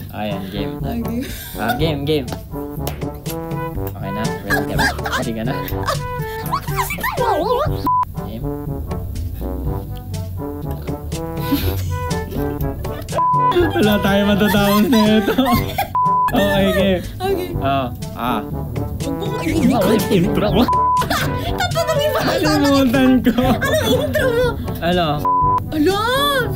Ayan, game. Okay. Game. Okay na? Ready ka na? Game. Wala tayo matatapos na ito. Okay, game. Okay. Intro mo. Tatanungin ba? Kalimutan ko. Anong intro mo? Ano? B!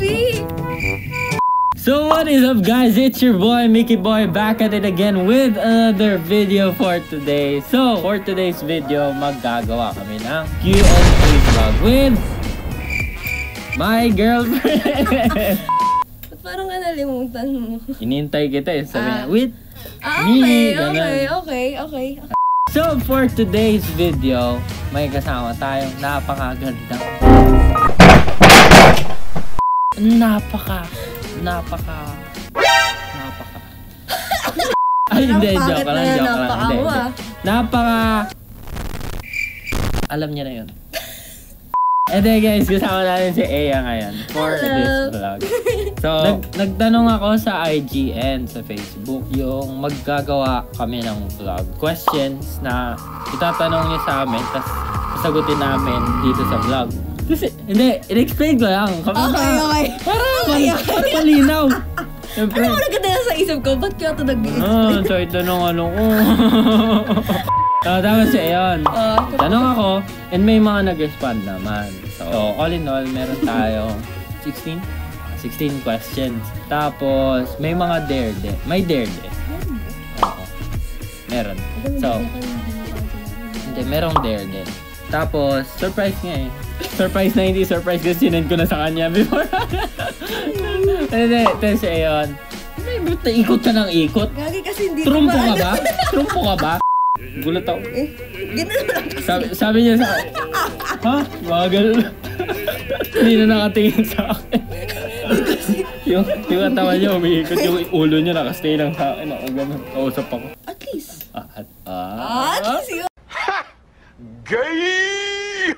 So what is up guys, it's your boy Mickey Boy back at it again with another video for today. So for today's video, maggagawa kami ng Q&A vlog with my girlfriend. Ba't parang nalimutan mo? Inintay kita eh, sabi niya, with me. Okay. So for today's video, may kasama tayong napakaganda. Ay, hindi, joke lang. Alam niya na yun. And then guys, kasama natin si Aya ngayon for this vlog. So, nagtanong ako sa IG and sa Facebook yung maggagawa kami ng vlog. Questions na itatanong niya sa amin, tapos sasagutin namin dito sa vlog. Kasi, hindi, in-explain ko lang. Okay. Para malinaw. Siyempre. Ano mo nagkanda sa isip ko? Ba't kaya ito nag-i-explain? So ito nung ano ko. Tapos yun. Tanong ako, and may mga nag-respond naman. So, all in all, meron tayong 16 questions. Tapos, may mga dare din. May dare din. Oo. Meron. So, hindi, merong dare din. Tapos, surprise nga eh. Surprise na hindi surprise kasi sinend ko na sa kanya before. Tapos ayun. Ba't naikot ka ng ikot? Gagi kasi hindi Trumpo ka ba? Trumpo ka ba? Gulat ako. Ganun lang kasi. Sabi niya sa akin, ha? Mga ganun. Hindi na nakatingin sa akin. yung katawa niya umiikot, yung ulo niya nakastay lang sa akin. Ako ganun. Kausap ako. At least. At least yun. Gay!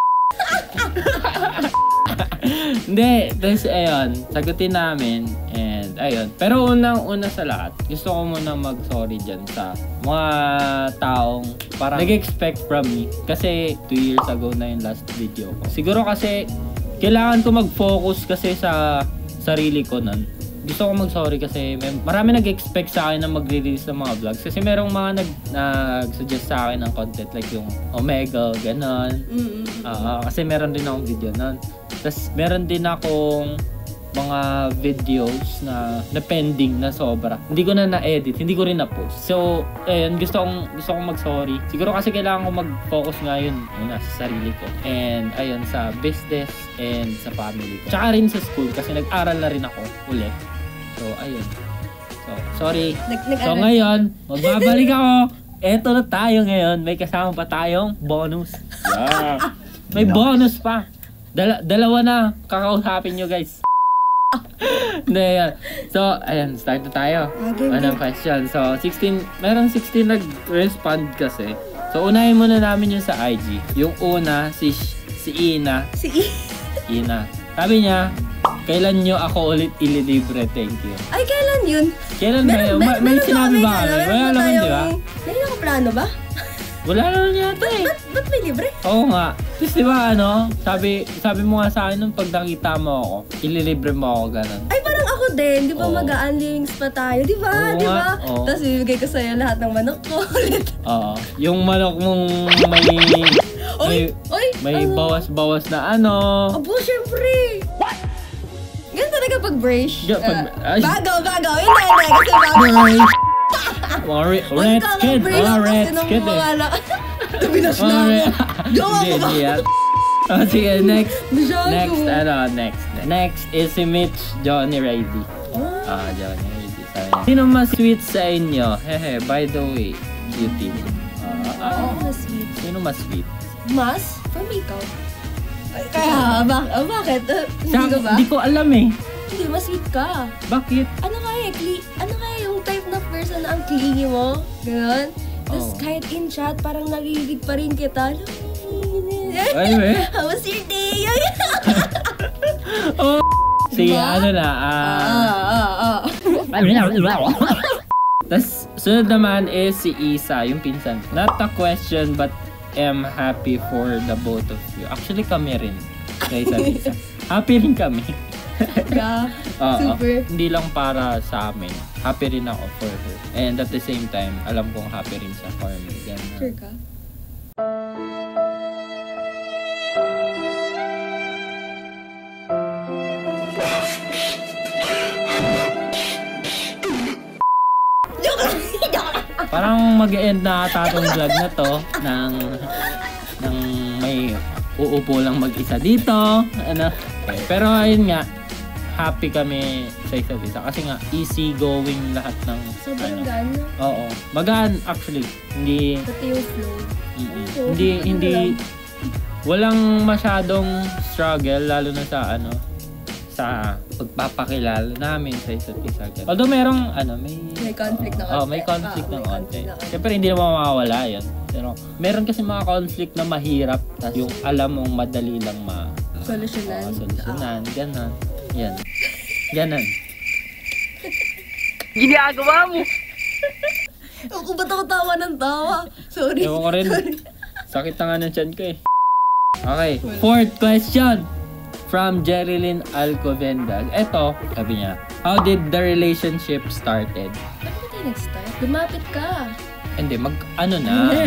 Hindi, tapos ayun, sagutin namin and ayun. Pero unang-una sa lahat, gusto ko muna mag-sorry dyan sa mga taong parang nag-expect from me. Kasi 2 years ago na yung last video ko. Siguro kasi kailangan ko mag-focus kasi sa sarili ko nun. Gusto ko mag-sorry kasi marami nag-expect sa akin na magre-release ng mga vlogs. Kasi merong mga nag-suggest sa akin ng content like yung Omega, ganon. Kasi meron din akong video nun. Tapos meron din akong mga videos na pending na sobra. Hindi ko na na-edit, hindi ko rin na-post. So, ayun, gusto kong mag-sorry. Siguro kasi kailangan ko mag-focus ngayon sa sarili ko. And ayun, sa business and sa family ko. Tsaka rin sa school kasi nag-aral na rin ako ulit. So, ayun. So, sorry. So, ngayon, magbabalik ako. Eto na tayo ngayon. May kasama pa tayong bonus. Yeah. May bonus pa. Dalawa na. Kakausapin nyo, guys. So, ayan. Start na tayo. Anong question? So, meron 16 nag-respond kasi. So, unahin muna namin yung sa IG. Yung una, si Ina. Ina. Sabi niya, kailan nyo ako ulit ililibre? Thank you. Ay, kailan yun? Kailan ba? May sinabi ba kami? Wala naman, di ba? May plano ba? Wala naman yata eh. Ba't may libre? Oo nga. Tapos di ba sabi mo nga sa akin nung pag nakita mo ako, ililibre mo ako, ganun. Ay, parang ako din. Di ba mag-a-unlinks pa tayo? Di ba? Di ba? Tapos ibigay ko sa'yo lahat ng manok ko ulit. Oo. Yung manok mong may bawas-bawas na ano. Abo, syempre. What? Ganun talaga pag-brace. Bagaw. Hindi. Kasi bagaw. Red kid eh. Nabinas na ako. Gawa ko ba? Sige, next is si Mitch Johnny Rady. Johnny Rady. Sino mas sweet sa inyo? Hehe, by the way, cutie. Mas sweet. Sino mas sweet? Mas? For me, ikaw. Kaya, bakit? Hindi ko ba? Hindi ko alam eh. Hindi, mas sweet ka. Bakit? Ano kaya yung type na person na ang clingy mo? Ganon? Tapos kahit in chat, parang narinig pa rin kita. Ay, be? How was your day? Sige, ano na. Tas, sunod naman is si Isa, yung pinsan. Not a question, but am happy for the both of you. Actually, kami rin. Isa. Happy rin kami. Yeah, super. Hindi lang para sa amin. Happy rin ako for her. And at the same time, alam kong happy rin siya for me. Ganun. Sure ka? Parang mag-end na tatong vlog na to ng may uupo lang mag-isa dito. Ano. Okay. Pero ayun nga, happy kami sa isa't isa. Kasi nga, easy going lahat ng... Sobrang gaan. Oo. Magaan actually. Hindi... Pati yung flow. Hindi... Walang masyadong struggle, lalo na sa sa pagpapakilala namin sa isa't isa. Although merong may conflict na konti. May conflict na konti. Siyempre hindi naman mawawala 'yan. Pero meron kasi mga conflict na mahirap, tas yung alam mong madali lang solusyonan, ganun. Yan. Ganun. Ginagawa mo. Ba't ako tawa ng tawa? Sorry. Ewan ko rin. Sakit na nga ng tiyan ko eh. Okay. Fourth question. From Jerilyn Alcovendas. Eto, sabi niya, how did the relationship started? Bakit tayo nag-start? Lumapit ka. Hindi, kami.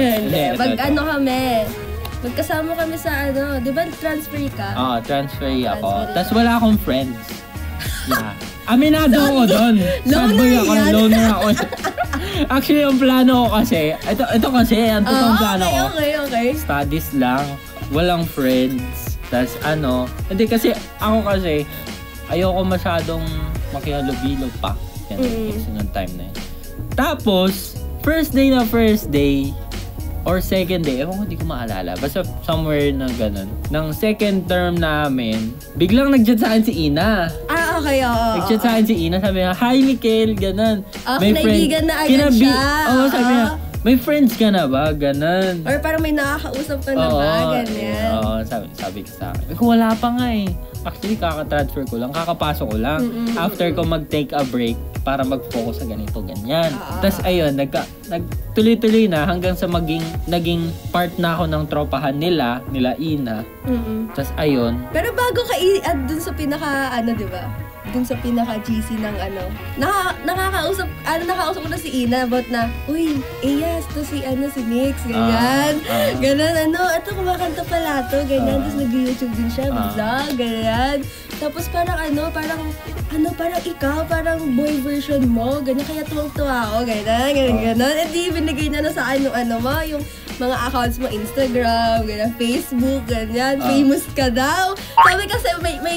Magkasama kami sa di ba transfer ka? Oo, transfer ako. Tapos wala akong friends. Yeah. Aminado ako doon. Sad boy ako, loner ako. Actually, yung plano ko kasi, ito kasi, ang totoong plano ko. Okay. Studies lang, walang friends. Tas hindi kasi ako kasi ayoko masyadong makihalubilo pa. Yan, kasi nung time na yun. Tapos, first day or second day, ewan ko, hindi ko maalala. Basta somewhere na ganun. Nang second term namin, biglang nag-chat sa akin si Ina. Okay, oo. Nag-chat sa akin si Ina, sabi niya, hi Mikhail, ganun. May naibigan na agad siya. Sabi niya, may friends ka na ba? Ganun. Or parang may nakakausap ka na ba? Ganyan. Oo, sabi ko sa akin. Kung wala pa nga eh. Actually, kaka-transfer ko lang. Kakapasok ko lang. After ko mag-take a break para mag-focus sa ganito, ganyan. Tapos ayun, nagtuloy-tuloy na hanggang sa naging part na ako ng tropahan nila Ina. Tapos ayun. Pero bago ka i-add dun sa pinaka, di ba? Dun sa pinaka-GC ng nakakausap ko na si Ina about na, uy, yes, to si Mix, ganyan. Ganun, ito kumakanta pala to, ganyan. Tapos nag-YouTube din siya, vlog, ganyan. Tapos parang ikaw, parang boy version mo, ganyan, kaya tuwang-tuwa ako, ganyan. And di, binigay na sa akin yung mga accounts mo, Instagram, ganyan, Facebook, ganyan, famous ka daw. Sabi kasi,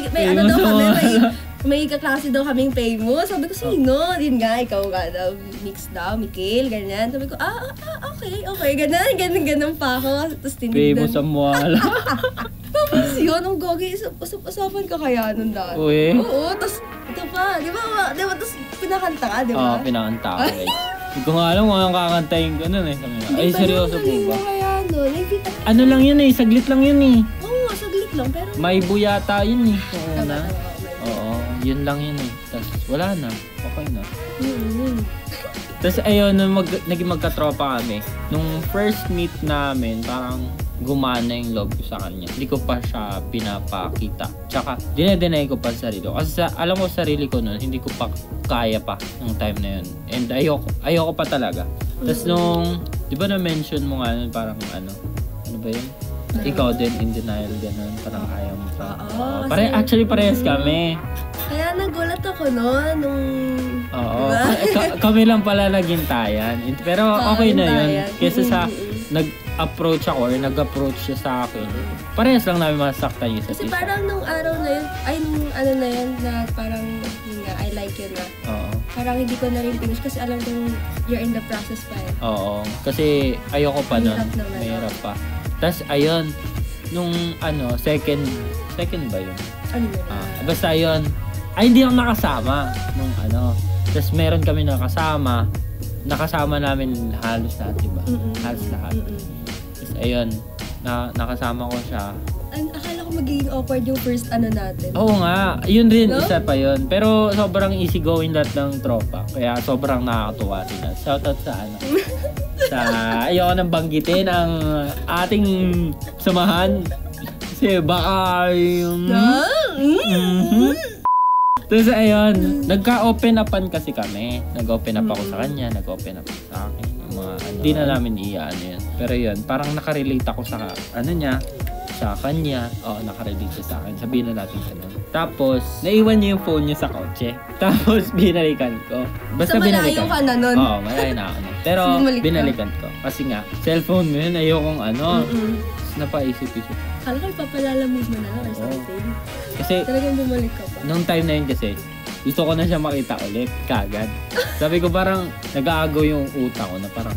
may kaklase daw kaming famous. Sabi ko, sino? Yun nga, ikaw nga daw, Mix daw, Mikhail, ganyan. Sabi ko, okay, ganun pa ako. Tapos tinignan. Famous ang muwala. Tapos yun, ang gogi, usapan ka kaya nun dati. Uy. Oo, tapos, ito pa, di ba, tapos pinakanta ka, di ba? Oo, pinakanta ko eh. Hindi ko nga alam kung anong kakantayin ko nun eh. Ay, seryoso po ba? Ano lang yun eh, saglit lang yun eh. Oo, saglit lang, pero... May buyata yun eh. Oo, yun lang yun eh. Tapos wala na. Okay na. Tapos ayun, naging magkatropa kami. Nung first meet namin, parang gumana yung love ko sa kanya. Hindi ko pa siya pinapakita. Tsaka, dinedeny ko pa sa sarili ko. Kasi alam ko sarili ko nun, hindi ko pa kaya pa ng time na yun. And ayoko pa talaga. Tapos nung, di ba na-mention mo nga nun, parang ano ba yun? Ikaw din, in denial, gano'n. Parang ayaw mo sa... Actually, parehas kami. Kaya nagulat ako noon nung... Oo. Diba? Kami lang pala naghintayan. Pero okay na yun. Kesa sa nag-approach ako or nag-approach siya sa akin. Parehas lang namin masaktan yung isa't isa. Kasi parang nung araw na yun, na yun, na parang, I like you na. Oo. Parang hindi ko na rin finish kasi alam kong you're in the process pa eh. Oo. Kasi ayoko pa nun. Mahirap pa. Tapos, ayun, nung second ba yun? Ano yun? Basta yun, hindi ako nakasama nung Tapos, meron kami nakasama namin halos lahat, diba? Halos lahat. Tapos, ayun, nakasama ko siya. Akala ko magiging awkward yung first ano natin. Oo nga, yun rin, no? isa pa yun. Pero sobrang easygoing lahat ng tropa. Kaya sobrang nakakatuwa sila. Shoutout sa ano. Ayoko nang banggitin ang ating samahan. Kasi baka yung... Tapos ayun, nagka-open upan kasi kami. Nag-open up ako sa kanya, nag-open up sa akin. Yung mga ano, hindi na namin ano yun. Pero yun, parang nakarelate ako sa ano niya, sa kanya. Oo, nakarelate siya sa akin. Sabihin na natin ganun. Tapos, naiwan niya yung phone niya sa kotse. Tapos, binalikan ko. Basta binalikan. Malayo ka na nun? Oo, malayo na ako nun. Pero, binalikan ko. Kasi nga, cellphone mo yun, ayokong ano. Tapos, napaisip-isip. Kala ko ipapalalamig mo na lang or something. Kasi, talagang bumalik ka pa. Nung time na yun kasi, gusto ko na siya makita ulit, kagad. Sabi ko parang, nag-aagaw yung utak ko na parang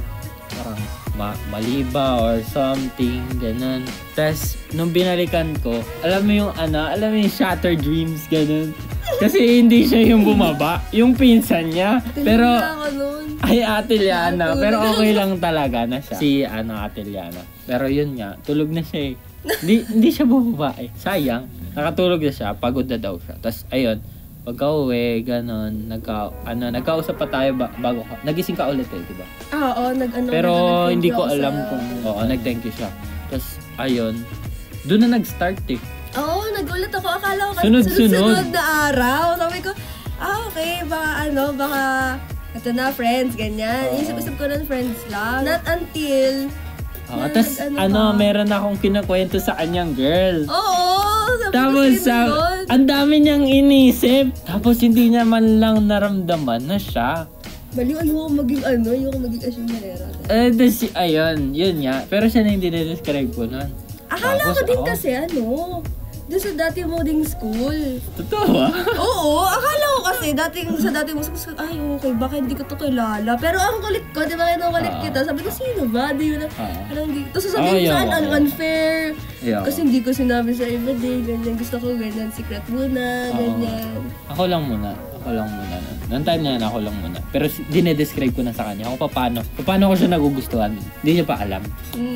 mali ba or something, ganun. Tapos, nung binalikan ko, alam mo yung shattered dreams, ganun. Kasi hindi siya yung bumaba, yung pinsan niya. Pero, ay Ate Liana, pero okay lang talaga na siya. Si Ate Liana. Pero yun nga, tulog na siya eh. Hindi siya bumaba eh. Sayang. Nakatulog na siya, pagod na daw siya. Tapos, ayun, pagka-uwi, gano'n, nagkausap pa tayo bago ka. Nagising ka ulit eh, di ba? Oo, pero hindi ko alam kung, nag-thank you siya. Tapos, ayun, doon na nag-start eh. Oo, nagulat ako. Akala ko kasi sunod-sunod na araw. Sabi ko, okay, baka, ito na, friends, ganyan. Isip-isip ko ng friends lang. Not until... Tapos, meron akong kinakwento sa kanyang girl. Oo, tapos, ang dami niyang inisip. Tapos, hindi niya man lang naramdaman na siya. Baliw, ayoko maging asyumerera. Tapos, ayun, yun nga. Pero siya na hindi na-describe ko nun. Akala ko din kasi, doon sa dati mo ding school. Totoo ba? Oo, akala ko kasi sa dati mo school, ay okay, baka hindi ko to kilala. Pero ang kulit ko, di ba kinukulit kita? Sabi ko, sino ba? Di yun na, parang di. Tapos sasabihin saan, unfair. Kasi hindi ko sinabi sa iba din, ganyan. Gusto ko ganyan, secret muna, ganyan. Ako lang muna. Noong time na yan, ako lang muna. Pero dinedescribe ko na sa kanya kung paano ko siya nagugustuhan. Hindi niya pa alam.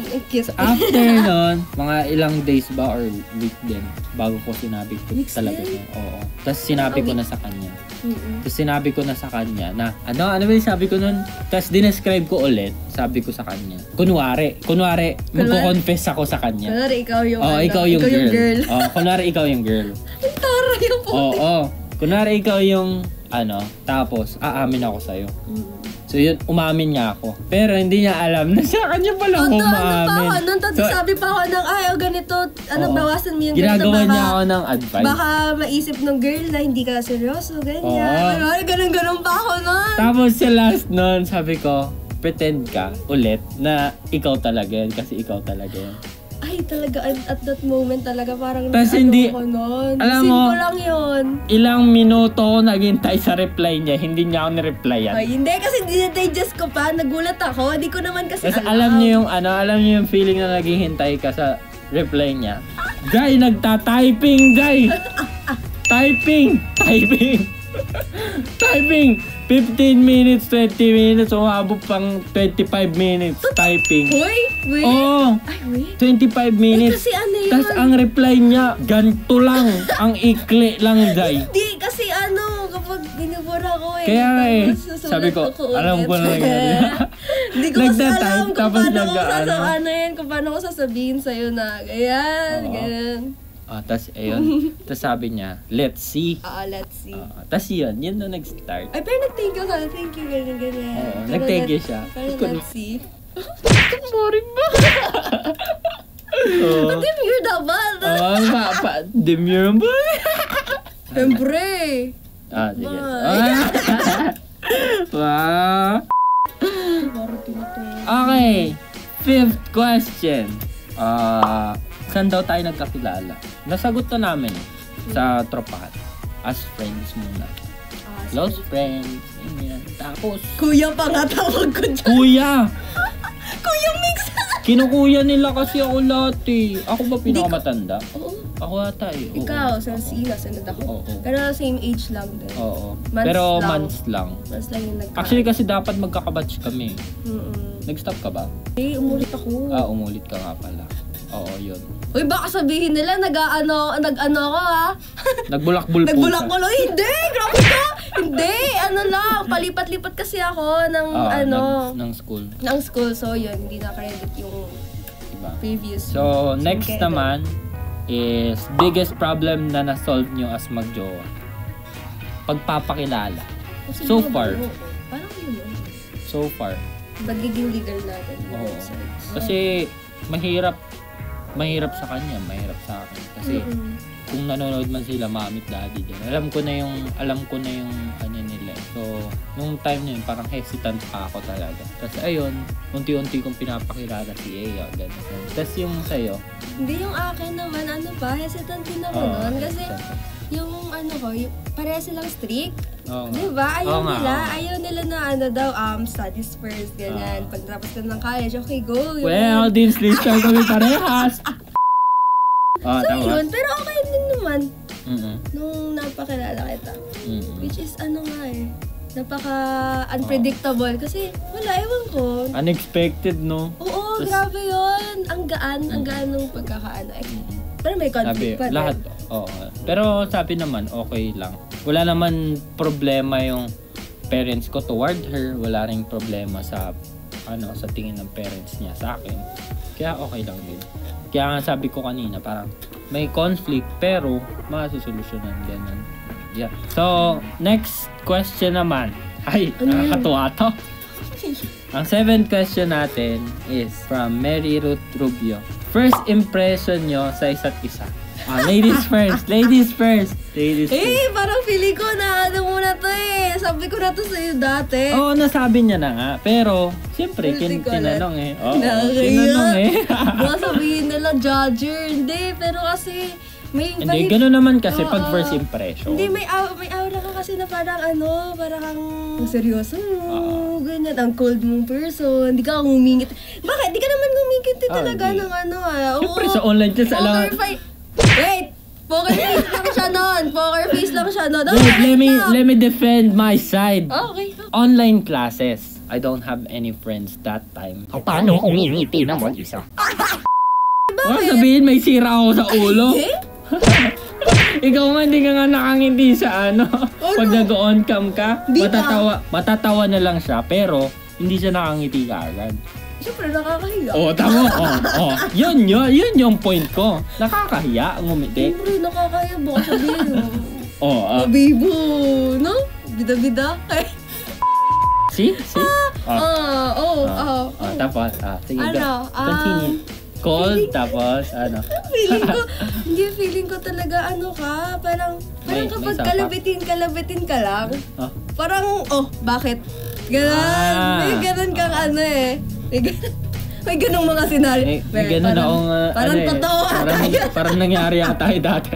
After nun, mga ilang days ba or week din, bago ko sinabi ko talaga siya. Oo. Tapos sinabi ko na sa kanya. Tapos sinabi ko na sa kanya na, ano ba yung sabi ko nun? Tapos dinescribe ko ulit, sabi ko sa kanya. Kunwari, magko-confess ako sa kanya. Kunwari, ikaw yung ikaw yung girl. Kunwari, ikaw yung girl. Ang tara yung puti. Kunwari, ikaw yung tapos aamin ako sa'yo. So yun, umamin niya ako. Pero hindi niya alam na sa kanya pala ako umaamin. Sabi pa ako ng, ganito, bawasan mo yung ganito. Ginagawa niya ako ng advice. Baka maisip ng girl na hindi ka seryoso, ganyan. Ganun pa ako nun. Tapos sa last nun, sabi ko, pretend ka ulit na ikaw talaga yan kasi ikaw talaga yan. Ay, talaga, at that moment talaga parang ko nun. Alam mo, ko lang yun. Ilang minuto ko naghintay sa reply niya, hindi niya ako ni-replyan. Ay, hindi, kasi digest ko pa, nagulat ako, hindi ko naman kasi alam niyo yung feeling na naghihintay ka sa reply niya. Jai, nagta-typing, Jai! Typing! 15 minutes, 20 minutes, umabot pang 25 minutes typing. Wait? Ay, wait. 25 minutes. Kasi ano yun? Tapos ang reply niya, ganito lang. Ang ikli lang, Jai. Hindi, kasi kapag binubura ko Kaya sabi ko, alam ko na yan. Hindi ko kasi alam kung paano ko sasabihin sa'yo na, ganyan. Tapos ayun. Tapos sabi niya, let's see. Let's see. Tapos yun na nag-start. Ay, pero nag-thank you ka. Thank you, ganyan. Nag-thank you siya. Pero let's see. Boring ba? Demure dapat. Demure ba? Siyempre. Sige. Okay. 5th question. Saan daw tayo nagkakilala? Nasagot na namin sa tropahan. As friends muna. Close friends. Ganyan. Tapos... Kuya pa nga tawag ko dyan. Kuya! Kuya Mix! Kinukuya nila kasi ako lahat eh. Ako ba pinakamatanda? Oo. Ako ata eh. Ikaw, sa Sina, sunod ako. Oo. Pero same age lang din. Oo. Months lang. Months lang yung nagka. Actually kasi dapat magkakabatch kami. Nag-stop ka ba? Umulit ako. Umulit ka nga pala. Oo, yun. Uy, baka sabihin nila nag-ano ako ha? Nagbulakbul po Nagbulakbul. Hindi, grabe ka! Hindi, ano lang, palipat-lipat kasi ako ng ng school. Ng school, so yun, hindi na-credit yung Diba? previous. So, next naman is biggest problem na na-solve nyo as mag-jowa. Pagpapakilala. So far. Parang yun. So far. Pagiging legal natin. Oo. Kasi mahirap sa kanya, mahirap sa akin. Kasi kung nanonood man sila, mamit daddy din. Alam ko na yung ano nila. So, nung time na yun, parang hesitant pa ako talaga. Tapos ayun, unti-unti kong pinapakilala si Ea, ganun. Tapos yung sa'yo? Hindi, yung akin naman, hesitant din ako nun. Kasi yung pareha silang strict. Diba? Ayaw nila na studies first, ganyan. Pag tapos ka ng college, okay, go. Well, din sleeper kami parehas. So yun, pero okay din naman. Nung napakilala kita. Which is napaka-unpredictable. Kasi wala, ewan ko. Unexpected, no? Oo, grabe yun. Ang gaan nung pagkakaano. Pero may conflict pa. Lahat, oo. Pero sabi naman, okay lang. Wala naman problema yung parents ko toward her. Wala ring problema sa tingin ng parents niya sa akin. Kaya okay lang din. Kaya nga sabi ko kanina, parang may conflict pero masusolusyonan, ganun. Yeah. So, next question naman. Ay, nakakatuwa to. Ang 7th question natin is from Mary Ruth Rubio. First impression nyo sa isa't isa. Ladies first. Parang feeling ko na muna to eh. Sabi ko na to sa'yo dati. Oo, nasabi niya na nga. Pero, siyempre, tinanong eh. Tinanong eh. Baka sabihin nila, judger. Hindi, pero kasi hindi, gano'n naman kasi pag first impression. Hindi, may aura ka kasi na parang parang kang seryoso mo, ganyan, ang cold mong person, hindi ka ngumingit. Bakit? Di ka naman ngumingit talaga ng siyempre sa online kasi alam. Wait! Poker face lang siya nun. Wait, let me defend my side. Okay. Online classes. I don't have any friends that time. Paano kung ngingiti na mag-isa? Sabihin may sira ako sa ulo. Ikaw nga, hindi ka nga nakangiti sa pag nag-on cam ka, matatawa na lang siya, pero hindi siya nakangiti ka agad. Siyempre, nakakahiya. Tama. Yun yung point ko. Nakakahiya ang umiti. Siyempre, nakakahiya. Baka sabihin mo. Bibo, no? Bida-bida. See? Tapos, sige, continue. Cold, tapos feeling ko talaga parang kapag kalabitin ka lang, parang, bakit? Ganon. May ganon kang may ganong mga senaryo. May ganon akong, parang totoo parang nangyari tayo dati.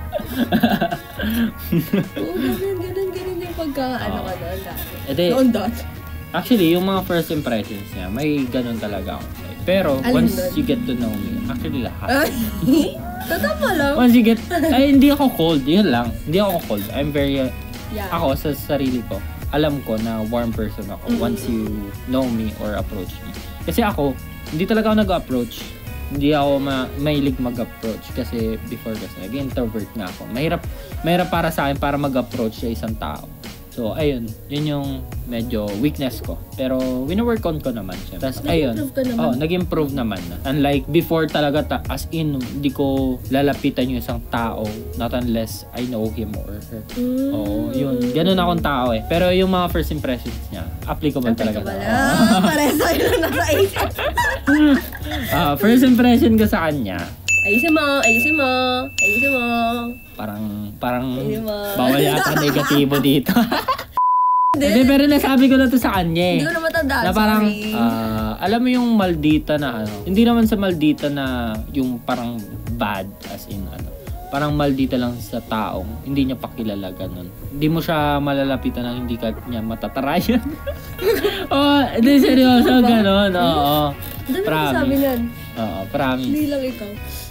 Oo, ganon yung pagka-ano ka noon dati. Actually, yung mga first impressions niya, may ganon talaga ako sa'yo. Pero, once you get to know me, actually lahat. Totoo lang. Once you get, hindi ako cold, yun lang. Hindi ako cold. I'm very, ako sa sarili ko, alam ko na warm person ako once you know me or approach me. Kasi ako, hindi talaga ako nag-approach. Hindi ako mahilig mag-approach kasi before kasi nag-introvert nga ako. Mahirap para sa akin para mag-approach sa isang tao. So, ayun. Yun yung medyo weakness ko. Pero, wino-work on ko naman siya. Tapos, ayun. Nag-improve naman na. Unlike before talaga, as in, hindi ko lalapitan yung isang tao. Not unless I know him or her. Yun. Ganun akong tao eh. Pero yung mga first impressions niya, applicable talaga. Pares sa'yo lang nasa isip. First impression ko sa kanya, ayusin mo. Parang bawal yata negatibo dito. Hindi, pero nasabi ko na to sa kanya eh. Hindi ko na matandaan, na parang, sorry. alam mo yung maldita na hindi naman sa maldita na yung parang bad as in parang maldita lang sa taong hindi niya pakilala ganun. Hindi mo siya malalapitan ng hindi ka niya matatarayan. Hindi seryoso ganun. Promise. Sabi nan. Promise. Hindi lang ikaw.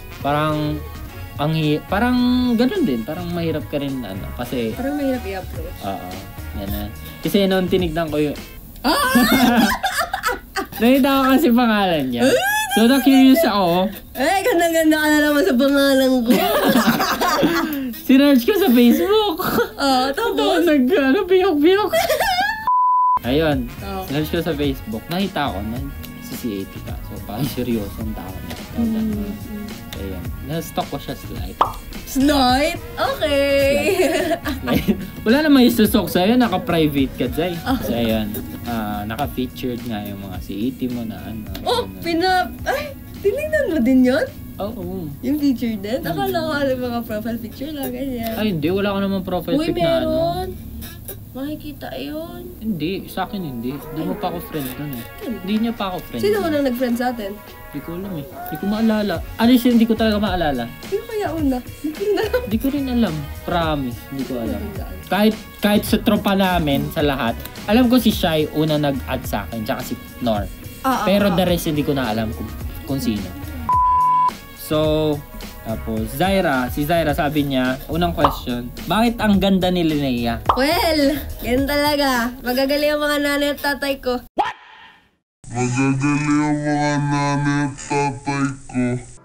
Parang ganun din. Parang mahirap ka rin kasi parang mahirap i-approach. Ganun. Kasi noon tinignan ko yung nakita ko kasi pangalan niya. So, na-curious ako. Ganda-ganda ka na naman sa pangalan ko. Sinearch ko sa Facebook. Tapos? Biyok-biyok. Ayun, sinearch ko sa Facebook. Nakita ko na si C80 ka. So, parang seryosong tao niya. Ayun, na-stalk ko siya slight. Slight? Okay. Slight. Wala naman isusok sa'yo, naka-private ka dyan. So, ayun, naka-featured nga yung mga C80 mo na ano. Tinignan mo din yun? Oo. Yung feature din? Akala ko mga profile picture lang, ganyan. Ay, hindi. Wala ka naman profile pic na ano. Meron. Makikita yun. Hindi. Sa akin hindi. Hindi mo pa ako friend nun eh. Hindi niya pa ako friend. Sino unang nag-friend sa atin? Hindi ko alam eh. Hindi ko maalala. Honestly, hindi ko talaga maalala. Sino kaya una? Hindi ko rin alam. Promise. Hindi ko alam. Kahit sa tropa namin, sa lahat, alam ko si Shai una nag-add sa akin, tsaka si Nor. Pero the rest hindi ko na alam kung sino. So, tapos si Zaira sabi niya, unang question, bakit ang ganda ni Linnea? Well, yan talaga. Magagaling ang mga nanay at tatay ko. What? Magagaling ang mga nanay at tatay ko.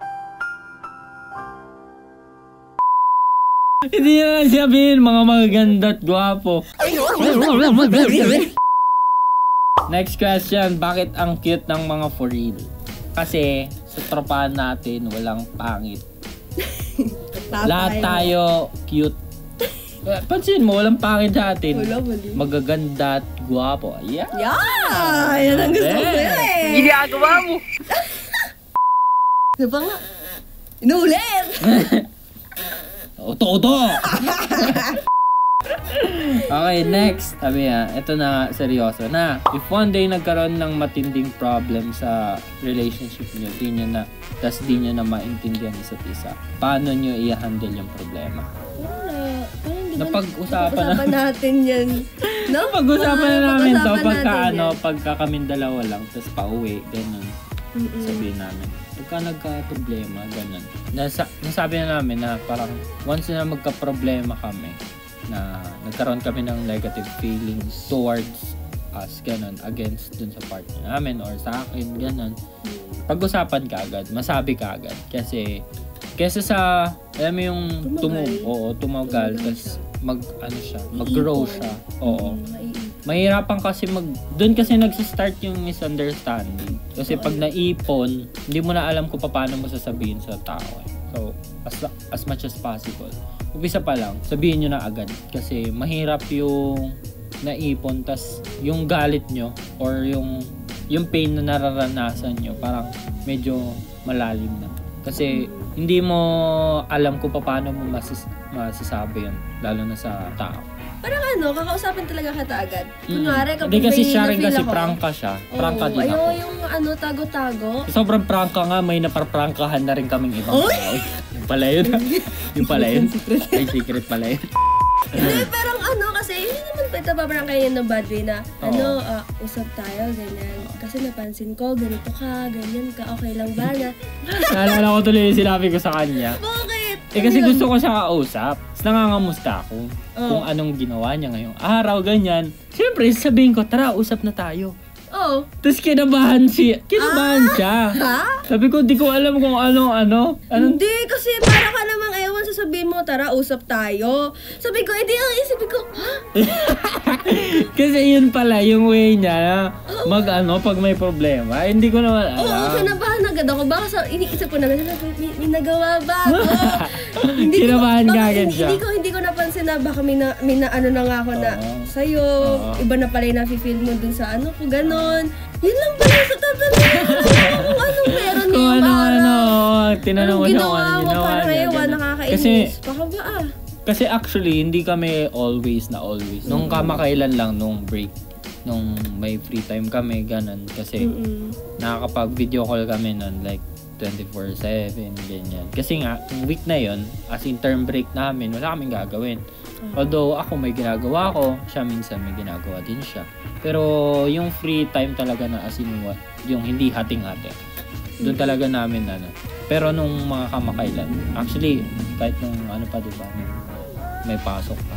Hindi na sabihin mga magaganda at gwapo. Next question, bakit ang cute ng mga for real? Kasi sa tropahan natin, walang pangit. Lahat tayo cute. Pansin mo, walang pangit sa atin. Magaganda at gwapo. Yeah! Yan ang gusto ko eh! Ginagawa mo! Ano pa nga? Inuulit! Oto! Okay, next. Sabi niya, ito na, seryoso na. If one day nagkaroon ng matinding problem sa relationship niyo, di niyo na maintindihan isa't isa, paano niyo i-handle yung problema? Napag-usapan natin yan. No? Napag-usapan na namin to pagka kaming dalawa lang, tapos pauwi, ganun. Sabihin namin. Pagka nagka-problema, ganun. Nasabi na namin na parang once na magka-problema kami, na nagkaroon kami ng negative feelings towards us, ganun, against dun sa partner namin or sa akin, ganun. Pag-usapan ka agad, masabi ka agad. Kasi, kesa sa, alam mo yung tumagal, tapos mag-grow siya. Oo. Mahirapan kasi doon kasi nagsistart yung misunderstanding. Kasi pag naipon, hindi mo na alam kung paano mo sasabihin sa tao. So, as much as possible, umpisa pa lang, sabihin nyo na agad. Kasi mahirap yung naipon, tas yung galit nyo or yung pain na nararanasan nyo, parang medyo malalim na. Kasi hindi mo alam kung paano mo masasabi yun, lalo na sa tao. Parang kakausapin talaga kita agad. Kunwari, kapag hindi kasi may siya rin na-feel kasi ako. prangka siya. Prangka din ako. Yung tago-tago. Sobrang prangka nga, may naparprangkahan na rin kaming ibang tao. Yung pala yun. Yung pala yun. May secret pala yun. Hindi, pero kasi hindi naman papaparang kayo ng bad way na, usap tayo, ganyan. Kasi napansin ko, ganito ka, ganyan ka, okay lang ba na? Naalala ko tuloy yung sinabi ko sa kanya. Bakit? Kasi gusto ko siya kausap. Tapos nangangamusta ako kung anong ginawa niya ngayong araw, ganyan. Siyempre, sabihin ko, tara, usap na tayo. Tapos kinabahan siya. Ha? Sabi ko, di ko alam kung ano. Hindi, kasi para ka namang ewan sasabihin mo, tara, usap tayo. Sabi ko, edi ang isipin ko, ha? Kasi yun pala, yung way niya na pag may problema. Hindi ko naman alam. Oo, kinabahan agad ako. Baka iniisip ko na, may nagawa ba ako? Kinabahan ka agad siya. Hindi ko napansin na baka may na nga ako na sa'yo. Iba na pala yung nafe-feel mo dun sa ko, gano'n. Yun lang pala sa tatanungin kung anong meron kung yung ano, tinanong mo siya kung anong ginawa niya. Nakakainis. Baka ba Kasi actually, hindi kami always. Nung kamakailan lang, nung break, nung may free time kami, ganun. Kasi nakakapag-video call kami nun, like 24/7, ganyan. Kasi nga, yung week na yon, as in term break namin, wala kaming gagawin. Although ako may ginagawa ko, siya minsan may ginagawa din siya. Pero yung free time talaga na as in yung hindi hating-hati, doon talaga namin Pero nung mga kamakailan, actually, kahit nung pa diba, may pasok pa.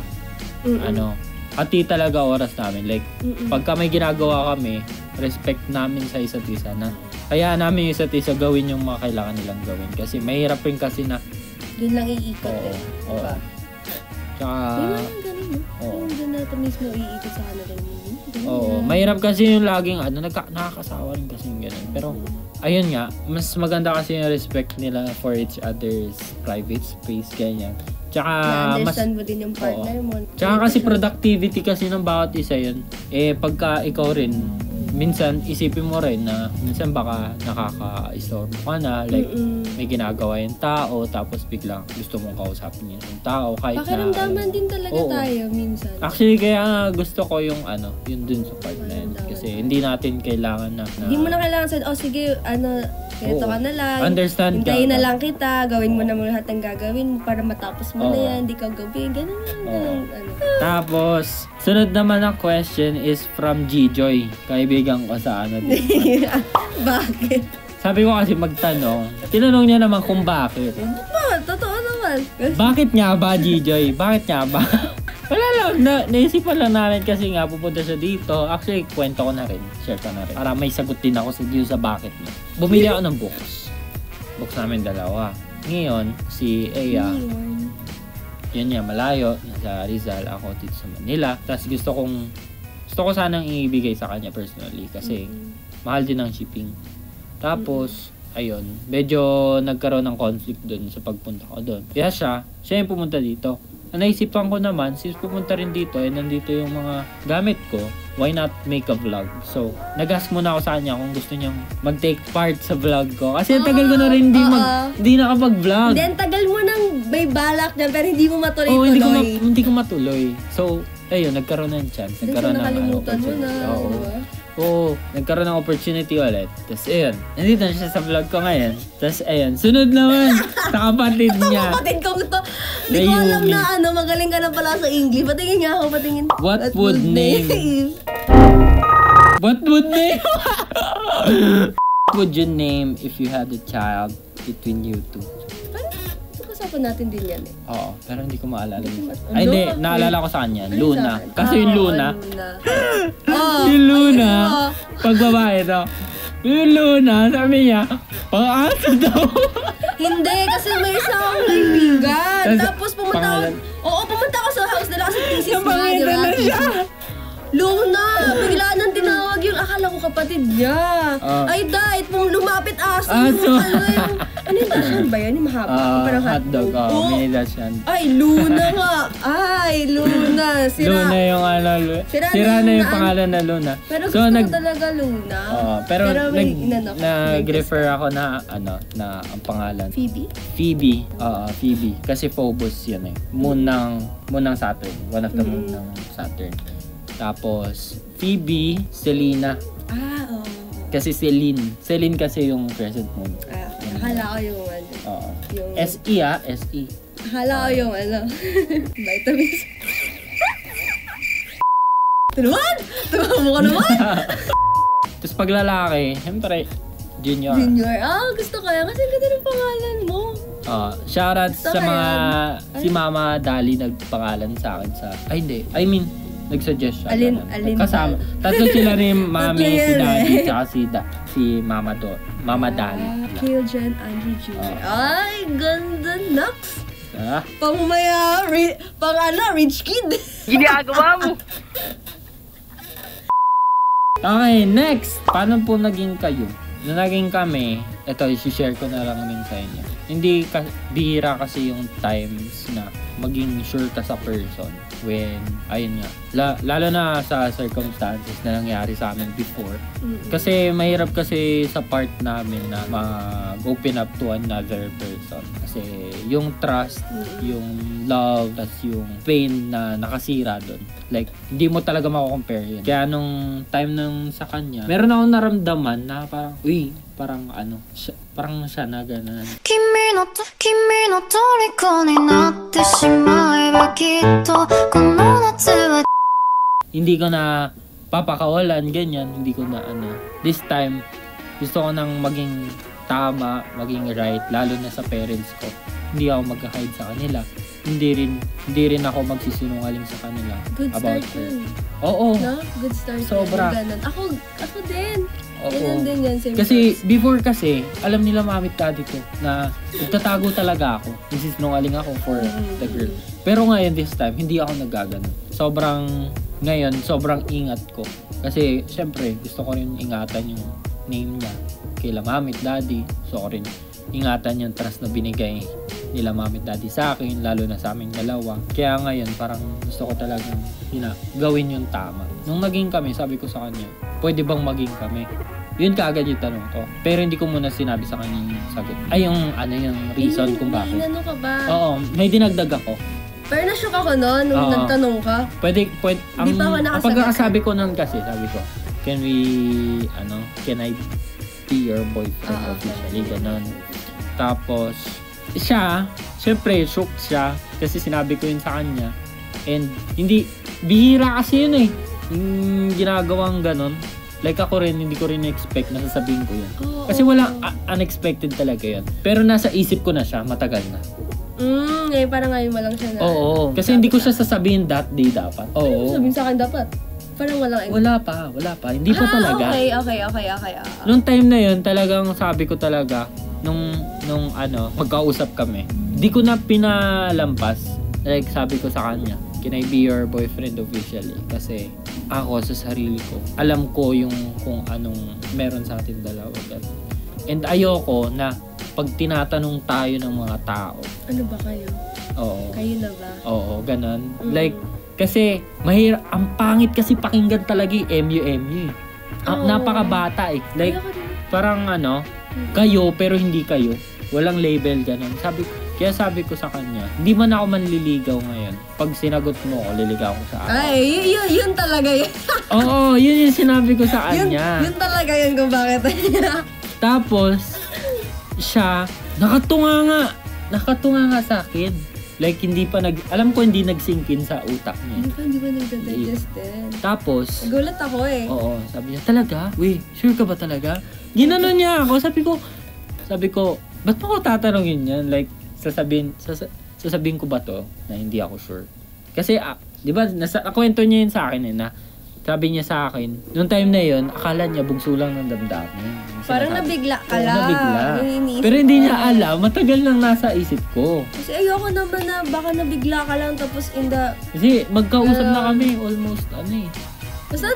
Hati talaga oras namin. Like, pagka may ginagawa kami, respect namin sa isa't isa na Hayaan namin yung isa't isa gawin yung mga kailangan nilang gawin. Kasi mahirap rin kasi na... Doon lang iikot eh. Oo. Diba? Tsaka... May mga ganun, no? Yung doon natin mismo iikot sa kanila. Oo. Mahirap kasi yung laging nakakasawa rin kasi yung ganun. Pero, ayun nga, mas maganda kasi yung respect nila for each other's private space, ganyan. Tsaka, na-understand mo din yung partner mo. Tsaka kasi productivity kasi ng bawat isa yun. Eh, pagka ikaw rin, minsan isipin mo rin na minsan baka nakaka-istorbo ka na, like may ginagawa yung tao tapos biglang gusto mong kausapin yung tao kahit pakiramdaman din talaga tayo minsan. Actually kaya gusto ko yung yun dun sa part na yun kasi hindi natin kailangan na hindi mo na kailangan sa sige ganito ka na lang, understand hintayin na lang kita, gawin mo na mo lahat ng gagawin para matapos mo na yan, hindi ka gawin, ganun. Tapos, sunod naman ang question is from G-Joy. Kaibigan ko sa din. Bakit? Sabi ko kasi magtanong. Tinanong niya naman kung bakit. Totoo naman. Bakit nga ba, G-Joy? Bakit nga ba? Wala lang. Naisipan lang namin kasi nga pupunta siya dito. Actually, kwento ko na rin. Share ko na rin. Para may sagot din ako sa bakit mo. Bumili ako ng books. Books namin dalawa. Ngayon, si Eya. Yun niya, malayo, nasa Rizal, ako dito sa Manila. Tapos gusto ko sanang ibigay sa kanya personally kasi mahal din ang shipping. Tapos, ayun, medyo nagkaroon ng conflict doon sa pagpunta ko doon. Kaya siya yung pumunta dito. Naisipan ko naman, since pumunta rin dito, nandito yung mga gamit ko, why not make a vlog? So, nag-ask muna ako sa kanya kung gusto niyang mag-take part sa vlog ko. Kasi tagal ko na rin hindi nakapag-vlog. Then, tagal mo nang may balak dyan, pero hindi mo matuloy-tuloy. Hindi ko matuloy. So, ayun, nagkaroon ng chance. Nagkaroon ng nakalimutan mo na. Nagkaroon ng opportunity ulit. Tapos, ayun, nandito na siya sa vlog ko ngayon. Tapos, ayun, sunod naman sa kapatid niya. Kapatid ko to. Hindi ko alam na magaling ka na pala sa English. Patingin nga ako, patingin. What would name? What would name? What would you name if you had a child between you two? Usapan natin din yan eh. Oo, pero hindi ko maalala yun. Ay, hindi. Naalala ko sa kanya. Luna. Kasi yung Luna. Yung Luna. Pag babae daw. Yung Luna, sabi niya, pang-aso daw. Hindi, kasi may isa akong kaibigan. Tapos pumunta ako sa house nila kasi thesis nga, di ba? Luna! Bigla nang tinawag yun. Akala ko kapatid niya. Ay, dahit mong lumapit aso. Ano yung dasyan ba yan? Yung mahaba? Parang hotdog. Mini dasyan. Ay, Luna nga. Ay, Luna. Luna yung Sira na yung pangalan na Luna. Pero gusto ko talaga Luna. Pero nag-refer ako na na ang pangalan. Phoebe? Phoebe. Phoebe. Kasi Phobos yan eh. Moon ng Saturn. One of the moon ng Saturn. Tapos, Phoebe, Selena. Oo. Kasi Celine kasi yung crescent moon. Akala ko yung yung... SE SE. Akala ko yung vitamins. Tunuan! Tunuan mo ka naman! Tapos pag lalaki, siyempre, Junior. Gusto ko yan kasi ganda ng pangalan mo. Shoutout sa mga... Si Mama Dali nagpangalan sa akin sa... Ay, hindi. I mean, nag-suggest siya. Alin kasama. Tatlo sila rin, Mami, si Daddy, tsaka si Mama Dali. Mikhail Angie Jr. Ay, ganda naks. Rich kid. Ginagawa mo. Okay, next. Paano po naging kayo? Nung naging kami, ito, isi-share ko na lang din sa inyo. Hindi bihira kasi yung times na maging sure ka sa person when, ayun nga, lalo na sa circumstances na nangyari sa amin before. Kasi mahirap kasi sa part namin na mag-open up to another person. Kasi yung trust, yung love, tas yung pain na nakasira doon. Like, hindi mo talaga mako-compare yun. Kaya nung time nung sa kanya, meron akong naramdaman na parang, parang siya na gano'n. Kimi no toriko ni natte shimaeba kitto kono natsu wa. Hindi ko na papakawalan, ganyan. Hindi ko na This time, gusto ko nang maging tama, maging right, lalo na sa parents ko. Hindi ako mag-hide sa kanila. hindi rin ako magsisinungaling sa kanila Good about start her. yun. Oo. No? Good start Sobra. yun. Ganun. Ako din. Oo. Ganun din yan. Same Kasi thoughts. before kasi, alam nila mamit daddy ko na nagtatago talaga ako. Nagsisinungaling ako for the girl. Pero ngayon this time, hindi ako naggaganon. Sobrang ingat ko. Kasi syempre, gusto ko rin ingatan yung name niya. Kila mamit daddy. Gusto ko rin ingatan yung trust na binigay nila mamit daddy sa akin, lalo na sa aming dalawa. Kaya ngayon, parang gusto ko talagang gawin yung tama. Nung naging kami, sabi ko sa kanya, pwede bang maging kami? Yun kaagad yung tanong ko. Pero hindi ko muna sinabi sa kanya yung sagot. Ay, yung reason kung bakit. Ano ka ba? Oo, may dinagdag ako. Pero na-shock ako nung nagtanong ka. Pwede, Di pa ako nakasagot. ang pagkakasabi ko nun kasi, sabi ko, can I be your boyfriend officially? Ganon. Tapos, siya, syempre, shook siya kasi sinabi ko yun sa kanya. And, bihira kasi yun eh. Yung ginagawang ganon. Like ako rin, hindi ko rin expect na sasabihin ko yun. Kasi unexpected talaga yun. Pero nasa isip ko na siya, matagal na. Parang ngayon mo lang siya na. Oo. Kasi hindi ko siya sasabihin that day dapat. Oo. Sabihin sa akin dapat. Parang walang Wala pa. Hindi pa talaga. Okay. Nung time na yun, talagang sabi ko talaga, nung magkausap kami, di ko na pinalampas. Like, sabi ko sa kanya, can I be your boyfriend officially? Kasi ako sa sarili ko, alam ko yung kung anong meron sa atin dalawa. And ayoko na pag tinatanong tayo ng mga tao. Ano ba kayo? Oo. Kayo na ba? Oo, ganun. Like, kasi ang pangit kasi pakinggan talaga yung MU. Napakabata eh. Like, parang kayo pero hindi kayo. Walang label ganun. Kaya sabi ko sa kanya, hindi man ako manliligaw ngayon. Pag sinagot mo ako, liligaw ko sa araw. Ay, yun talaga yun. Oo, yun yung sinabi ko sa kanya. Yun talaga yun kung bakit. Tapos, siya, nakatunga nga sa akin. Like, alam ko hindi nag-sink in sa utak niya. Hindi pa nagda-digest din. Tapos, nagulat ako eh. Oo, sabi niya, talaga? Wait, sure ka ba talaga? Ginanon niya ako. Sabi ko, ba't mo ko tatanungin yan? Like, sasabihin ko ba to na hindi ako sure? Kasi, di ba, kwento niya yun sa akin na sabi niya sa akin, nung time na yun, akala niya bugso lang ng damdamin. Parang nabigla ka lang. Nabigla. Pero hindi niya alam, matagal nang nasa isip ko. Kasi ayoko naman na baka nabigla ka lang tapos Kasi magkausap na kami, almost Basta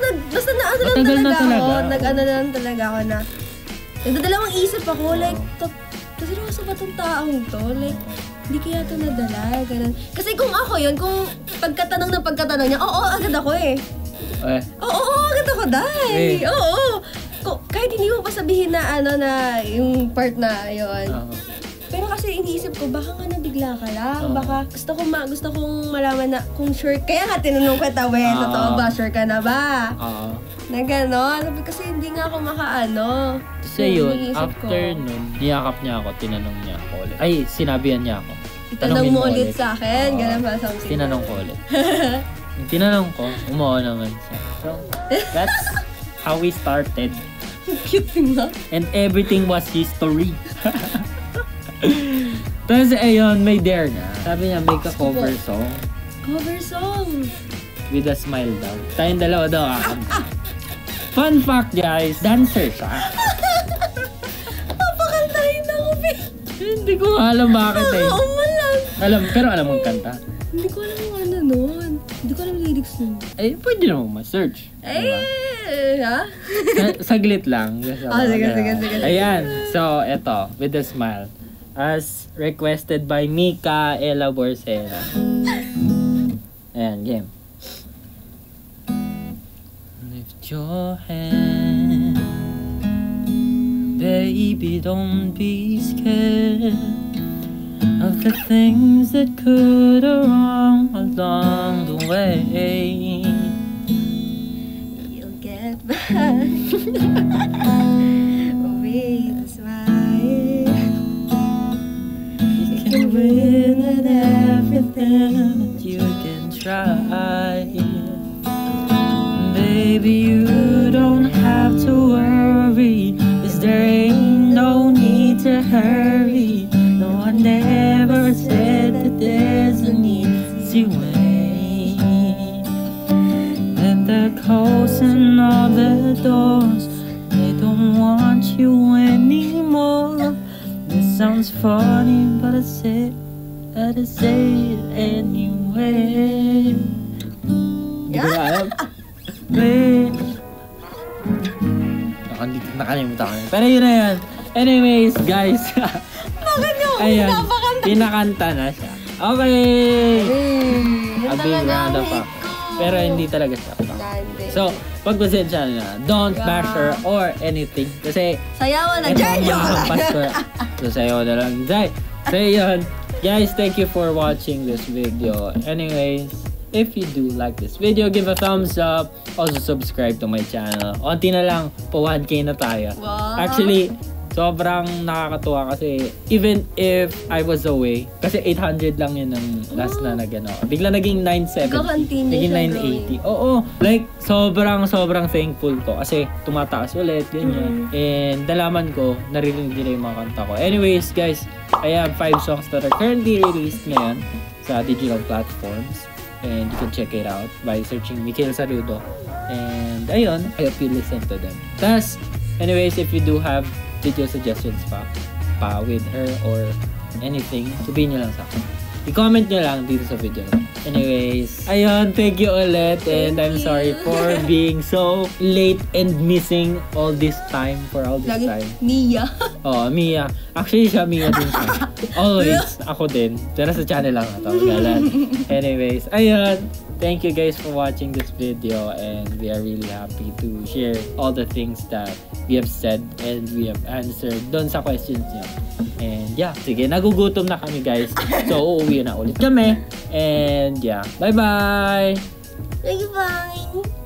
nag-ano lang talaga ako na nagdadalawang isip ako, like, seryoso ba tong taong to? Like, hindi kaya ito nadala, ganun. Kasi kung ako yun, kung pagkatanong niya, oo, agad ako eh. Oo, agad ako, dahil. Oo. Kahit hindi mo pa sabihin na na yung part na yun. Pero kasi iniisip ko, baka nga nabigla ka lang. Baka gusto kong malaman na kung sure. Kaya nga tinanong ko totoo ba? Sure ka na ba? Na gano'n. Kasi hindi nga ako makaano. Kasi yun, after nun, niyakap niya ako, tinanong niya ako ulit. Ay, sinabihan niya ako. Itanong mo ulit sa akin, gano'n ba something? Tinanong ko ulit. Yung tinanong ko, umuha naman siya. So, that's how we started. Cute nga. And everything was history. Tapos ayun, may dare na. Sabi niya, make a cover song. Cover song? With a smile daw. Tayong dalawa daw Fun fact guys, dancer siya. Papakantahin ako, Hindi ko alam bakit eh. Pero alam mong kanta. Hindi ko alam yung nun. Hindi ko alam lyrics nun. Eh, pwede naman ma-search. Ha? Saglit lang. Sige. Ayan. So, eto. With a smile. As requested by Mikhail Saludo. Ayan, game. Lift your hand. Baby, don't be scared of the things that could go wrong along the way. You'll get back with a smile. You can win at everything that you can try. Baby, you don't have to worry, 'cause there ain't no need to hurry. No one ever said that there's a need easy way. And they're closing all the doors. They don't want you anymore. This sounds funny, but I say it anyway. Wait. Nakalimutan ko. Pero yun na yan. Anyways, guys. Bakit yung Ayan, pinapakanta? pinakanta na siya. Okay. Yun A big talaga round ang of hate applause. ko. Pero hindi talaga siya. Hindi. So, pagpasensya na. Don't bash her or anything. Kasi, Sayawan na ito dyan! ang Joke mga lang. Pasko. So, sayo na lang. So, yun. Guys, thank you for watching this video. Anyways, if you do like this video, give a thumbs up. Also, subscribe to my channel. Unti na lang, po 1K na tayo. Wow. Actually, sobrang nakakatuwa kasi even if I was away, kasi 800 lang yun ang last na nagano. Bigla naging 970. Nagka-continue Naging siya, 980. Oo. Like, sobrang thankful ko kasi tumataas ulit, ganyan. And nalaman ko, naririnig nila yung mga kanta ko. Anyways, guys, I have 5 songs that are currently released ngayon sa digital platforms. And you can check it out by searching Mikhail Saludo. And ayun, I hope you listen to them. Tas, anyways, if you do have video suggestions pa with her or anything, sabihin nyo lang sa akin. I-comment nyo lang dito sa video. Anyways, ayun, thank you ulit. And I'm sorry for being so late and missing all this time for all this Lagi, time. Mia. Oh, Mia. Actually, siya Mia din siya. Always. Ako din. Pero sa channel lang ito. Anyways, ayun. Thank you guys for watching this video. And we are really happy to share all the things that we have said and we have answered doon sa questions niyo. And yeah, sige, nagugutom na kami guys. So, uuwi na ulit kami. And yeah, bye-bye! Thank you, bye!